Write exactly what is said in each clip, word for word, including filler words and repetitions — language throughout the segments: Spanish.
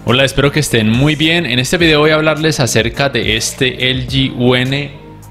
Hola, espero que estén muy bien. En este video voy a hablarles acerca de este L G U N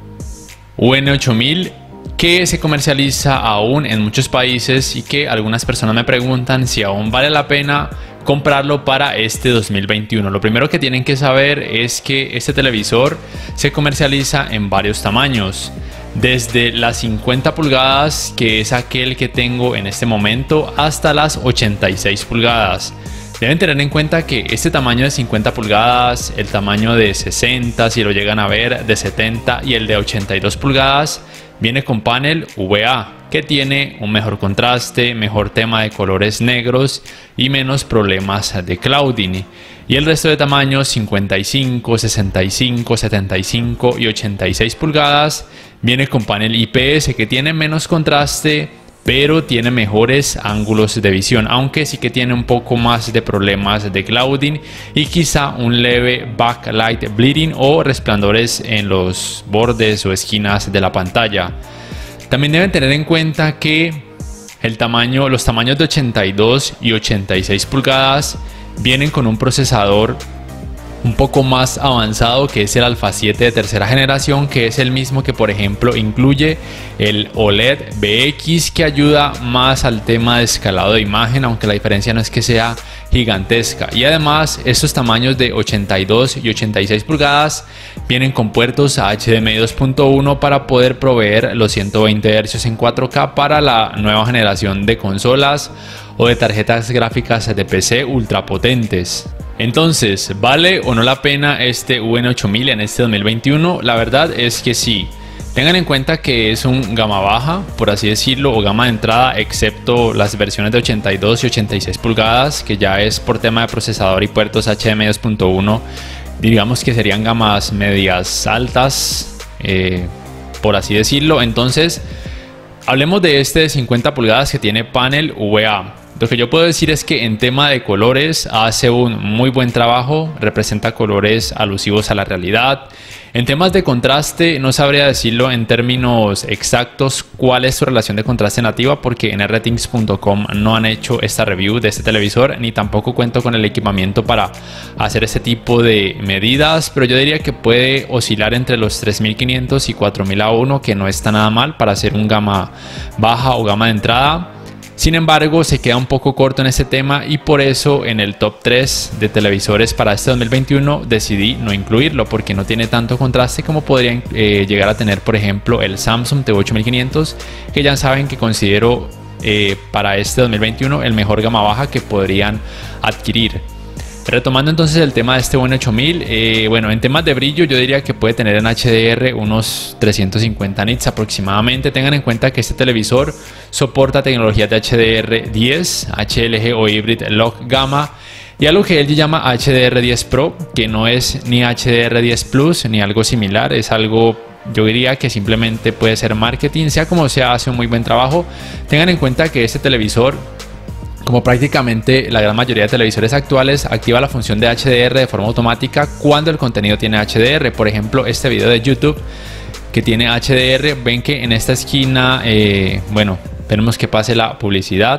ocho mil que se comercializa aún en muchos países y que algunas personas me preguntan si aún vale la pena comprarlo para este dos mil veintiuno. Lo primero que tienen que saber es que este televisor se comercializa en varios tamaños, desde las cincuenta pulgadas, que es aquel que tengo en este momento, hasta las ochenta y seis pulgadas. Deben tener en cuenta que este tamaño de cincuenta pulgadas, el tamaño de sesenta si lo llegan a ver, de setenta y el de ochenta y dos pulgadas viene con panel V A, que tiene un mejor contraste, mejor tema de colores negros y menos problemas de clouding. Y el resto de tamaños cincuenta y cinco, sesenta y cinco, setenta y cinco y ochenta y seis pulgadas viene con panel I P S, que tiene menos contraste pero tiene mejores ángulos de visión, aunque sí que tiene un poco más de problemas de clouding y quizá un leve backlight bleeding o resplandores en los bordes o esquinas de la pantalla. También deben tener en cuenta que el tamaño, los tamaños de ochenta y dos y ochenta y seis pulgadas vienen con un procesador un poco más avanzado, que es el Alpha siete de tercera generación, que es el mismo que por ejemplo incluye el O L E D V X, que ayuda más al tema de escalado de imagen, aunque la diferencia no es que sea gigantesca. Y además estos tamaños de ochenta y dos y ochenta y seis pulgadas vienen con puertos H D M I dos punto uno para poder proveer los ciento veinte hercios en cuatro K para la nueva generación de consolas o de tarjetas gráficas de P C ultra potentes. Entonces, ¿vale o no la pena este U N ocho mil en este dos mil veintiuno? La verdad es que sí. Tengan en cuenta que es un gama baja, por así decirlo, o gama de entrada, excepto las versiones de ochenta y dos y ochenta y seis pulgadas, que ya es por tema de procesador y puertos H D M I dos punto uno. Digamos que serían gamas medias altas, eh, por así decirlo. Entonces, hablemos de este de cincuenta pulgadas que tiene panel V A. Lo que yo puedo decir es que en tema de colores hace un muy buen trabajo, representa colores alusivos a la realidad. En temas de contraste no sabría decirlo en términos exactos cuál es su relación de contraste nativa, porque en R Things punto com no han hecho esta review de este televisor, ni tampoco cuento con el equipamiento para hacer este tipo de medidas, pero yo diría que puede oscilar entre los tres mil quinientos y cuatro mil a uno, que no está nada mal para hacer un gama baja o gama de entrada. Sin embargo, se queda un poco corto en este tema y por eso en el top tres de televisores para este dos mil veintiuno decidí no incluirlo, porque no tiene tanto contraste como podría eh, llegar a tener por ejemplo el Samsung T V ocho mil quinientos, que ya saben que considero eh, para este dos mil veintiuno el mejor gama baja que podrían adquirir. Retomando entonces el tema de este U N ocho mil, eh, bueno, en temas de brillo yo diría que puede tener en H D R unos trescientos cincuenta nits aproximadamente. Tengan en cuenta que este televisor soporta tecnologías de H D R diez, H L G o Hybrid Lock Gamma y algo que L G llama H D R diez Pro, que no es ni H D R diez Plus ni algo similar, es algo, yo diría que simplemente puede ser marketing. Sea como sea, hace un muy buen trabajo. Tengan en cuenta que este televisor, como prácticamente la gran mayoría de televisores actuales, activa la función de H D R de forma automática cuando el contenido tiene H D R. Por ejemplo, este video de YouTube que tiene H D R, ven que en esta esquina, eh, bueno, tenemos que pase la publicidad.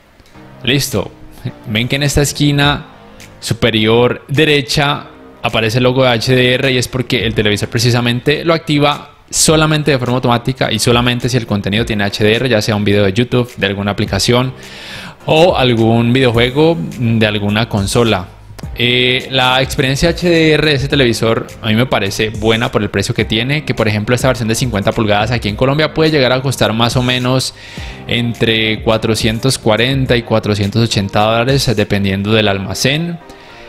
Listo. Ven que en esta esquina superior derecha aparece el logo de H D R y es porque el televisor precisamente lo activa solamente de forma automática y solamente si el contenido tiene H D R, ya sea un video de YouTube, de alguna aplicación o algún videojuego de alguna consola. Eh, la experiencia H D R de ese televisor a mí me parece buena por el precio que tiene, que por ejemplo esta versión de cincuenta pulgadas aquí en Colombia puede llegar a costar más o menos entre cuatrocientos cuarenta y cuatrocientos ochenta dólares dependiendo del almacén.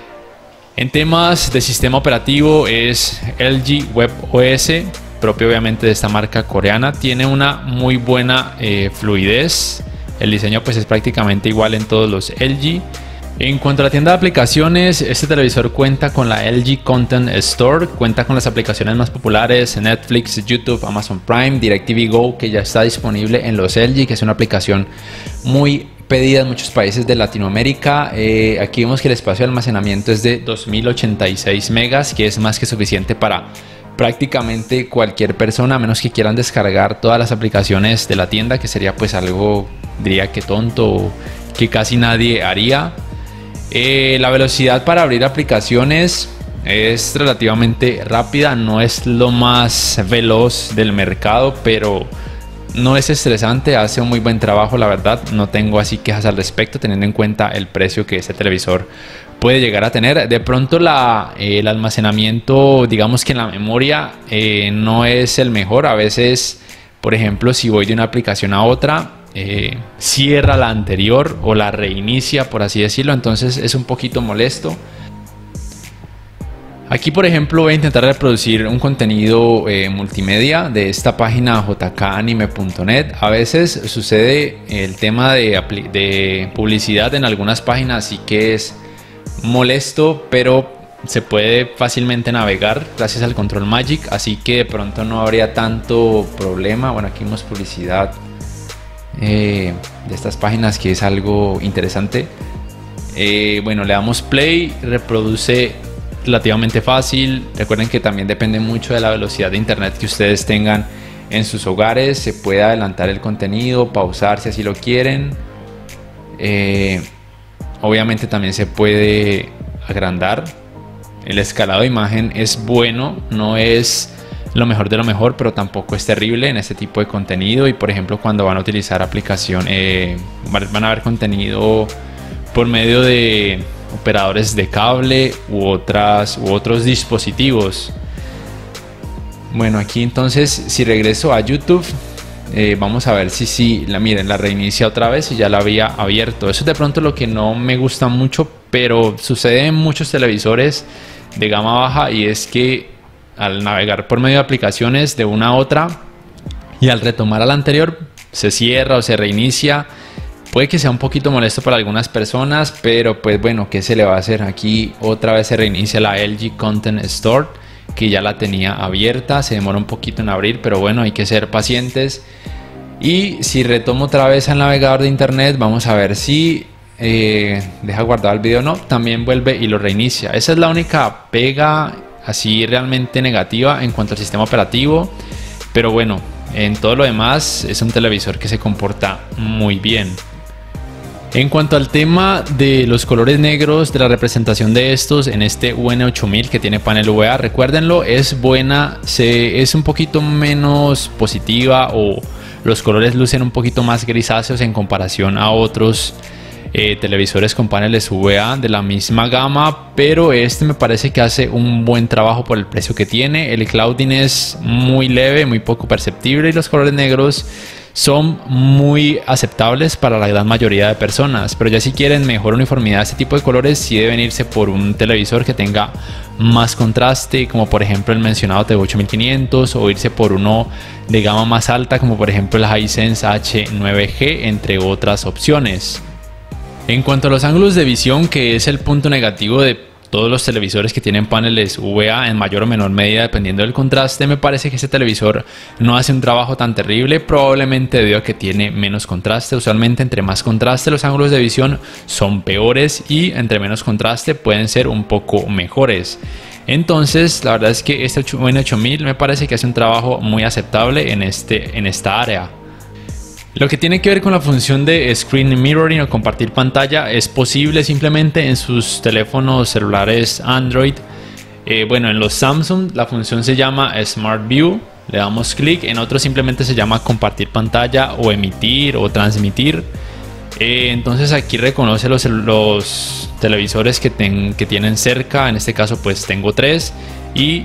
En temas de sistema operativo es L G WebOS, propio obviamente de esta marca coreana. Tiene una muy buena eh, fluidez. El diseño pues es prácticamente igual en todos los L G. En cuanto a la tienda de aplicaciones, este televisor cuenta con la L G Content Store, cuenta con las aplicaciones más populares: Netflix, YouTube, Amazon Prime, DirecTV Go, que ya está disponible en los L G, que es una aplicación muy pedida en muchos países de Latinoamérica. Eh, aquí vemos que el espacio de almacenamiento es de dos mil ochenta y seis megas, que es más que suficiente para prácticamente cualquier persona, a menos que quieran descargar todas las aplicaciones de la tienda, que sería pues algo, diría que tonto, que casi nadie haría. Eh, la velocidad para abrir aplicaciones es relativamente rápida, no es lo más veloz del mercado, pero no es estresante, hace un muy buen trabajo, la verdad. No tengo así quejas al respecto, teniendo en cuenta el precio que este televisor puede llegar a tener. De pronto la, eh, el almacenamiento, digamos que en la memoria eh, no es el mejor. A veces, por ejemplo, si voy de una aplicación a otra, eh, cierra la anterior o la reinicia, por así decirlo, entonces es un poquito molesto. Aquí, por ejemplo, voy a intentar reproducir un contenido eh, multimedia de esta página j k anime punto net. A veces sucede el tema de, de publicidad en algunas páginas, así que es molesto, pero se puede fácilmente navegar gracias al control Magic, así que de pronto no habría tanto problema. Bueno, aquí vemos publicidad eh, de estas páginas, que es algo interesante. Eh, bueno, le damos play, reproduce relativamente fácil. Recuerden que también depende mucho de la velocidad de internet que ustedes tengan en sus hogares. Se puede adelantar el contenido, pausar si así lo quieren. Eh, obviamente también se puede agrandar. El escalado de imagen es bueno, no es lo mejor de lo mejor, pero tampoco es terrible en este tipo de contenido. Y por ejemplo, cuando van a utilizar aplicación, eh, van a ver contenido por medio de operadores de cable u otras u otros dispositivos. Bueno, aquí entonces, si regreso a YouTube, eh, vamos a ver si sí, la miren, la reinicia otra vez y ya la había abierto. Eso es de pronto lo que no me gusta mucho, pero sucede en muchos televisores de gama baja, y es que al navegar por medio de aplicaciones de una a otra y al retomar a la anterior, se cierra o se reinicia. Puede que sea un poquito molesto para algunas personas, pero pues bueno, ¿qué se le va a hacer? Aquí otra vez se reinicia la L G Content Store, que ya la tenía abierta. Se demora un poquito en abrir, pero bueno, hay que ser pacientes. Y si retomo otra vez al navegador de internet, vamos a ver si eh, deja guardado el video o no. También vuelve y lo reinicia. Esa es la única pega así realmente negativa en cuanto al sistema operativo, pero bueno, en todo lo demás es un televisor que se comporta muy bien. En cuanto al tema de los colores negros, de la representación de estos en este U N ocho mil que tiene panel V A, recuérdenlo, es buena, se, es un poquito menos positiva, o los colores lucen un poquito más grisáceos en comparación a otros eh, televisores con paneles V A de la misma gama, pero este me parece que hace un buen trabajo por el precio que tiene. El clouding es muy leve, muy poco perceptible, y los colores negros son muy aceptables para la gran mayoría de personas. Pero ya si quieren mejor uniformidad de este tipo de colores, sí deben irse por un televisor que tenga más contraste, como por ejemplo el mencionado T V ocho mil quinientos, o irse por uno de gama más alta, como por ejemplo el Hisense H nueve G, entre otras opciones. En cuanto a los ángulos de visión, que es el punto negativo de todos los televisores que tienen paneles V A en mayor o menor medida dependiendo del contraste, me parece que este televisor no hace un trabajo tan terrible, probablemente debido a que tiene menos contraste. Usualmente entre más contraste los ángulos de visión son peores, y entre menos contraste pueden ser un poco mejores. Entonces la verdad es que este U N ocho mil me parece que hace un trabajo muy aceptable en, este, en esta área. Lo que tiene que ver con la función de screen mirroring o compartir pantalla es posible simplemente en sus teléfonos celulares Android. Eh, bueno, en los Samsung la función se llama Smart View, le damos clic. En otros simplemente se llama compartir pantalla o emitir o transmitir. Eh, entonces aquí reconoce los, los televisores que, ten, que tienen cerca. En este caso pues tengo tres, y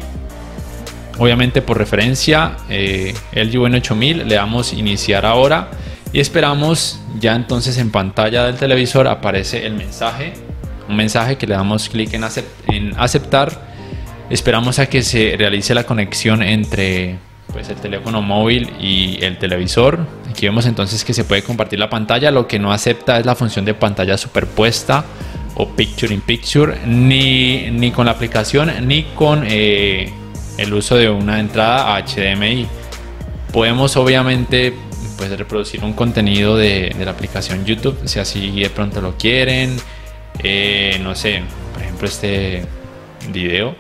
obviamente por referencia eh, L G U N ocho mil, le damos iniciar ahora y esperamos. Ya entonces en pantalla del televisor aparece el mensaje, un mensaje que le damos clic en, acept en aceptar. Esperamos a que se realice la conexión entre pues, el teléfono móvil y el televisor. Aquí vemos entonces que se puede compartir la pantalla. Lo que no acepta es la función de pantalla superpuesta o picture in picture, ni, ni con la aplicación ni con eh, el uso de una entrada H D M I. Podemos obviamente pues, reproducir un contenido de, de la aplicación YouTube si así de pronto lo quieren. Eh, no sé, por ejemplo este video,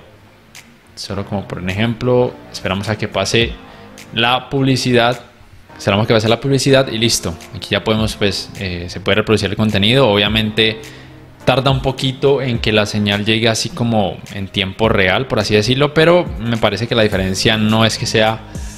solo como por un ejemplo. Esperamos a que pase la publicidad. Esperamos que pase la publicidad y listo. Aquí ya podemos pues eh, se puede reproducir el contenido. Obviamente tarda un poquito en que la señal llegue así como en tiempo real, por así decirlo, pero me parece que la diferencia no es que sea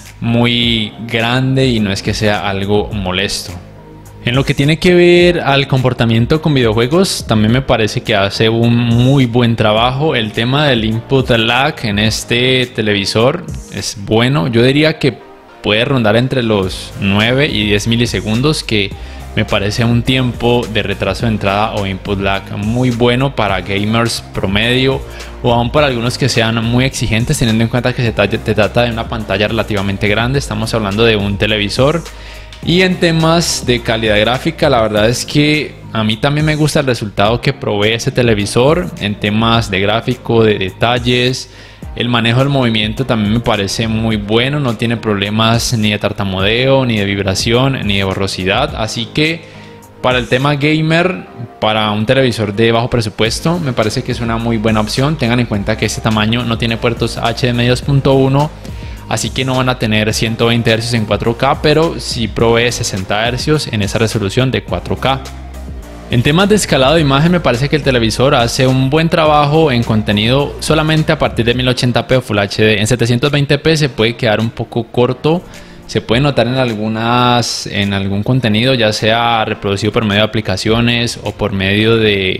muy grande y no es que sea algo molesto. En lo que tiene que ver al comportamiento con videojuegos, también me parece que hace un muy buen trabajo. El tema del input lag en este televisor es bueno. Yo diría que puede rondar entre los nueve y diez milisegundos, que me parece un tiempo de retraso de entrada o input lag muy bueno para gamers promedio o aún para algunos que sean muy exigentes, teniendo en cuenta que se trata de una pantalla relativamente grande. Estamos hablando de un televisor. Y en temas de calidad gráfica, la verdad es que a mí también me gusta el resultado que provee ese televisor en temas de gráfico, de detalles. El manejo del movimiento también me parece muy bueno, no tiene problemas ni de tartamudeo, ni de vibración, ni de borrosidad. Así que para el tema gamer, para un televisor de bajo presupuesto, me parece que es una muy buena opción. Tengan en cuenta que este tamaño no tiene puertos H D M I dos punto uno. Así que no van a tener ciento veinte hercios en cuatro K, pero sí provee sesenta hercios en esa resolución de cuatro K. En temas de escalado de imagen, me parece que el televisor hace un buen trabajo en contenido solamente a partir de mil ochenta p o Full H D. En setecientos veinte p se puede quedar un poco corto, se puede notar en, algunas, en algún contenido, ya sea reproducido por medio de aplicaciones o por medio de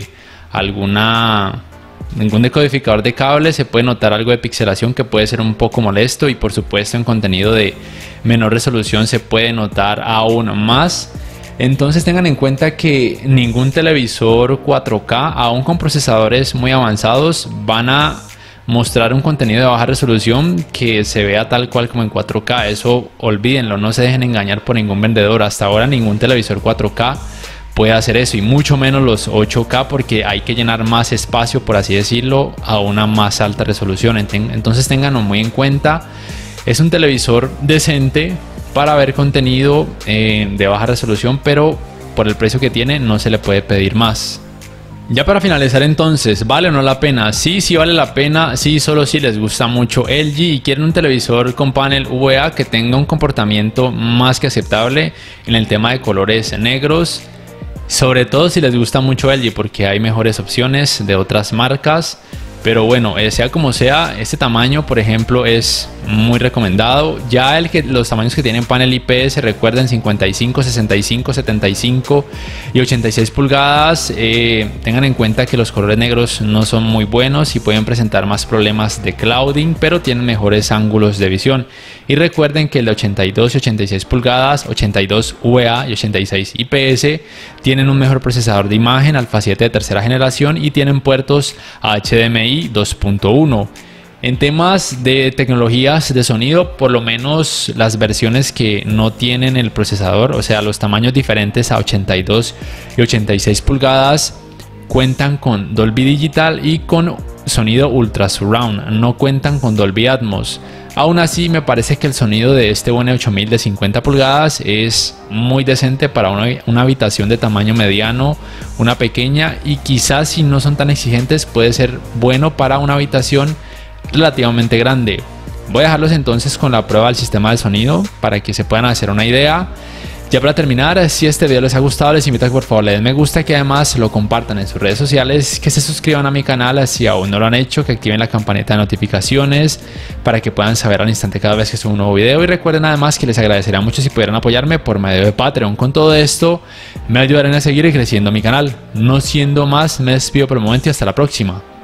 alguna... ningún decodificador de cable, se puede notar algo de pixelación que puede ser un poco molesto, y por supuesto en contenido de menor resolución se puede notar aún más. Entonces tengan en cuenta que ningún televisor cuatro K, aún con procesadores muy avanzados, van a mostrar un contenido de baja resolución que se vea tal cual como en cuatro K. Eso olvídenlo, no se dejen engañar por ningún vendedor. Hasta ahora ningún televisor cuatro K puede hacer eso, y mucho menos los ocho K, porque hay que llenar más espacio, por así decirlo, a una más alta resolución. Entonces ténganlo muy en cuenta. Es un televisor decente para ver contenido eh, de baja resolución, pero por el precio que tiene no se le puede pedir más. Ya para finalizar, entonces, ¿vale o no la pena? Sí, sí vale la pena, sí, solo si les gusta mucho L G y quieren un televisor con panel V G A que tenga un comportamiento más que aceptable en el tema de colores negros. Sobre todo si les gusta mucho L G, porque hay mejores opciones de otras marcas. Pero bueno, eh, sea como sea, este tamaño, por ejemplo, es muy recomendado. Ya el que, los tamaños que tienen panel I P S, recuerden, cincuenta y cinco, sesenta y cinco, setenta y cinco y ochenta y seis pulgadas. Eh, tengan en cuenta que los colores negros no son muy buenos y pueden presentar más problemas de clouding, pero tienen mejores ángulos de visión. Y recuerden que el de ochenta y dos y ochenta y seis pulgadas, ochenta y dos V G A y ochenta y seis I P S, tienen un mejor procesador de imagen Alpha siete de tercera generación y tienen puertos H D M I dos punto uno. En temas de tecnologías de sonido, por lo menos las versiones que no tienen el procesador, o sea, los tamaños diferentes a ochenta y dos y ochenta y seis pulgadas, cuentan con Dolby Digital y con sonido Ultra Surround, no cuentan con Dolby Atmos. Aún así, me parece que el sonido de este U N ocho mil de cincuenta pulgadas es muy decente para una, una habitación de tamaño mediano, una pequeña, y quizás si no son tan exigentes puede ser bueno para una habitación relativamente grande. Voy a dejarlos entonces con la prueba del sistema de sonido para que se puedan hacer una idea. Ya para terminar, si este video les ha gustado, les invito a que por favor le den me gusta, que además lo compartan en sus redes sociales, que se suscriban a mi canal si aún no lo han hecho, que activen la campanita de notificaciones para que puedan saber al instante cada vez que subo un nuevo video. Y recuerden además que les agradecería mucho si pudieran apoyarme por medio de Patreon. Con todo esto me ayudarán a seguir creciendo mi canal. No siendo más, me despido por el momento y hasta la próxima.